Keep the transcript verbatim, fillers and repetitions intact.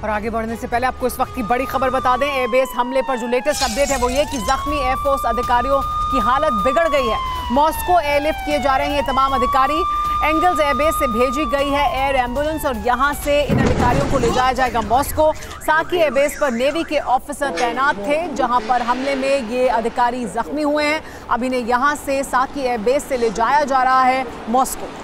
और आगे बढ़ने से पहले आपको इस वक्त की बड़ी खबर बता दें। एयरबेस हमले पर जो लेटेस्ट अपडेट है वो ये कि जख्मी एयरफोर्स अधिकारियों की हालत बिगड़ गई है। मॉस्को एयरलिफ्ट किए जा रहे हैं ये तमाम अधिकारी। एंगल्स एयरबेस से भेजी गई है एयर एम्बुलेंस और यहां से इन अधिकारियों को ले जाया जाएगा मॉस्को। साकी एयरबेस पर नेवी के ऑफिसर तैनात थे जहां पर हमले में ये अधिकारी जख्मी हुए हैं। अब इन्हें यहां से साकी एयरबेस से ले जाया जा रहा है मॉस्को।